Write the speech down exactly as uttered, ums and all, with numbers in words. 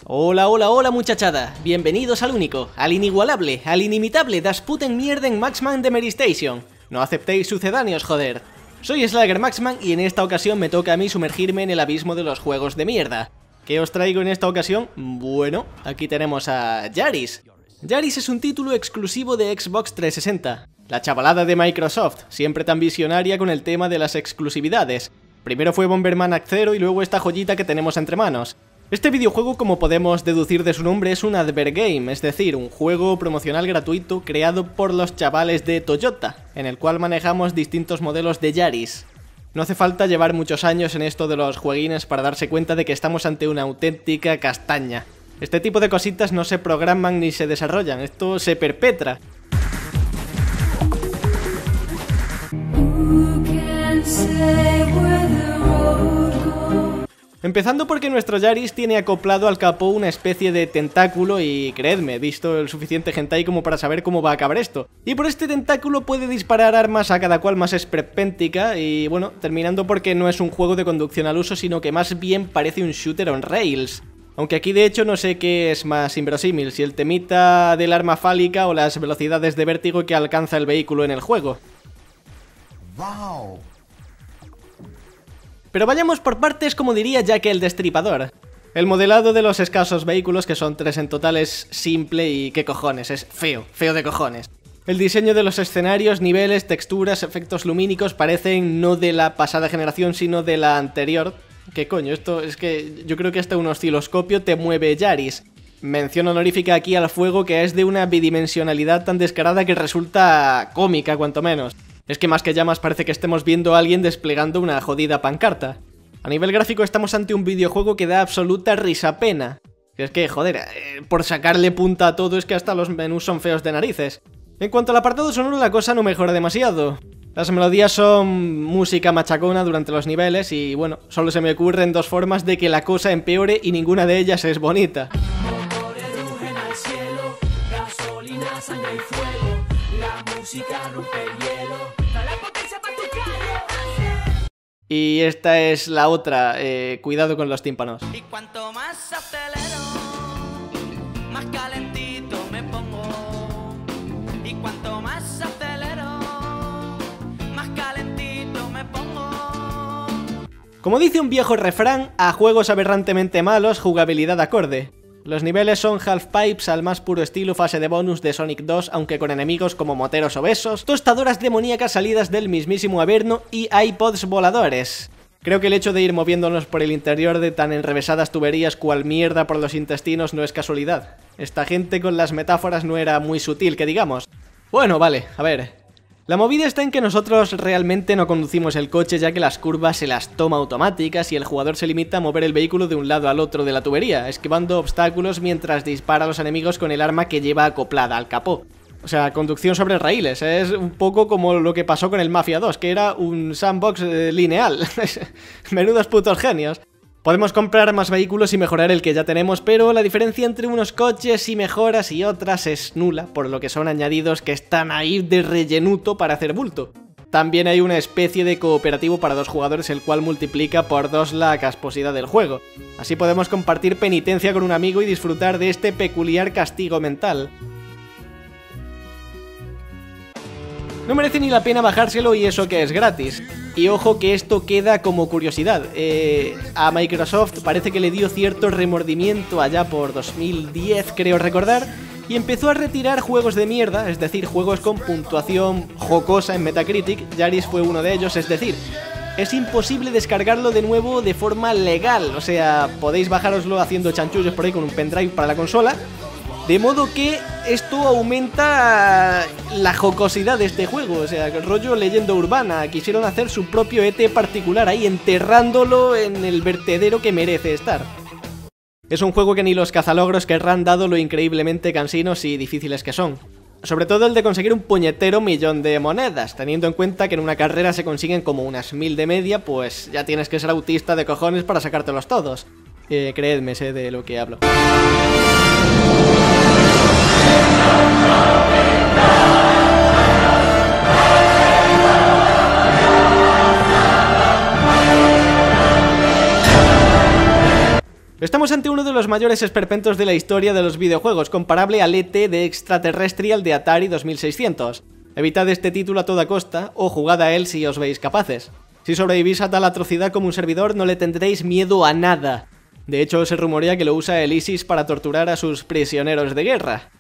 Hola, hola, hola muchachada, bienvenidos al único, al inigualable, al inimitable Das Puten Mierden Maxman de Meristation. No aceptéis sucedáneos, joder. Soy Slager Maxman y en esta ocasión me toca a mí sumergirme en el abismo de los juegos de mierda. ¿Qué os traigo en esta ocasión? Bueno, aquí tenemos a Yaris. Yaris es un título exclusivo de Xbox trescientos sesenta. La chavalada de Microsoft, siempre tan visionaria con el tema de las exclusividades. Primero fue Bomberman Act Zero y luego esta joyita que tenemos entre manos. Este videojuego, como podemos deducir de su nombre, es un advergame, es decir, un juego promocional gratuito creado por los chavales de Toyota, en el cual manejamos distintos modelos de Yaris. No hace falta llevar muchos años en esto de los jueguines para darse cuenta de que estamos ante una auténtica castaña. Este tipo de cositas no se programan ni se desarrollan, esto se perpetra. Empezando porque nuestro Yaris tiene acoplado al capó una especie de tentáculo y, creedme, he visto el suficiente hentai como para saber cómo va a acabar esto. Y por este tentáculo puede disparar armas a cada cual más esperpéntica y, bueno, terminando porque no es un juego de conducción al uso, sino que más bien parece un shooter on rails. Aunque aquí de hecho no sé qué es más inverosímil, si el temita del arma fálica o las velocidades de vértigo que alcanza el vehículo en el juego. Wow. Pero vayamos por partes, como diría Jack el Destripador. El modelado de los escasos vehículos, que son tres en total, es simple y qué cojones, es feo, feo de cojones. El diseño de los escenarios, niveles, texturas, efectos lumínicos parecen no de la pasada generación sino de la anterior. ¿Qué coño? Esto es que yo creo que hasta un osciloscopio te mueve Yaris. Mención honorífica aquí al fuego, que es de una bidimensionalidad tan descarada que resulta cómica cuanto menos. Es que más que llamas parece que estemos viendo a alguien desplegando una jodida pancarta. A nivel gráfico estamos ante un videojuego que da absoluta risapena. Es que, joder, eh, por sacarle punta a todo es que hasta los menús son feos de narices. En cuanto al apartado sonoro, la cosa no mejora demasiado. Las melodías son música machacona durante los niveles y, bueno, solo se me ocurren dos formas de que la cosa empeore y ninguna de ellas es bonita. Y esta es la otra, eh, cuidado con los tímpanos. Y cuanto más acelero, más calentito me pongo. Y cuanto más acelero, más calentito me pongo. Como dice un viejo refrán, a juegos aberrantemente malos, jugabilidad acorde. Los niveles son half-pipes al más puro estilo fase de bonus de Sonic dos, aunque con enemigos como moteros obesos, tostadoras demoníacas salidas del mismísimo Averno y iPods voladores. Creo que el hecho de ir moviéndonos por el interior de tan enrevesadas tuberías cual mierda por los intestinos no es casualidad. Esta gente con las metáforas no era muy sutil, que digamos. Bueno, vale, a ver... La movida está en que nosotros realmente no conducimos el coche, ya que las curvas se las toma automáticas y el jugador se limita a mover el vehículo de un lado al otro de la tubería, esquivando obstáculos mientras dispara a los enemigos con el arma que lleva acoplada al capó. O sea, conducción sobre raíles, es un poco como lo que pasó con el Mafia dos, que era un sandbox eh, lineal. Menudos putos genios. Podemos comprar más vehículos y mejorar el que ya tenemos, pero la diferencia entre unos coches y mejoras y otras es nula, por lo que son añadidos que están ahí de rellenuto para hacer bulto. También hay una especie de cooperativo para dos jugadores, el cual multiplica por dos la casposidad del juego. Así podemos compartir penitencia con un amigo y disfrutar de este peculiar castigo mental. No merece ni la pena bajárselo y eso que es gratis. Y ojo que esto queda como curiosidad, eh, a Microsoft parece que le dio cierto remordimiento allá por dos mil diez, creo recordar, y empezó a retirar juegos de mierda, es decir, juegos con puntuación jocosa en Metacritic. Yaris fue uno de ellos, es decir, es imposible descargarlo de nuevo de forma legal, o sea, podéis bajároslo haciendo chanchullos por ahí con un pendrive para la consola. De modo que esto aumenta la jocosidad de este juego, o sea, el rollo leyenda urbana. Quisieron hacer su propio E T particular ahí, enterrándolo en el vertedero que merece estar. Es un juego que ni los cazalogros querrán, dado lo increíblemente cansinos y difíciles que son. Sobre todo el de conseguir un puñetero millón de monedas, teniendo en cuenta que en una carrera se consiguen como unas mil de media, pues ya tienes que ser autista de cojones para sacártelos todos. Eh, creedme, sé de lo que hablo. Estamos Estamos ante uno de los mayores esperpentos de la historia de los videojuegos, comparable al E T de Extraterrestrial de Atari dos mil seiscientos. Evitad este título a toda costa, o jugad a él si os veis capaces. Si sobrevivís a tal atrocidad como un servidor, no le tendréis miedo a nada. De hecho, se rumorea que lo usa el ISIS para torturar a sus prisioneros de guerra.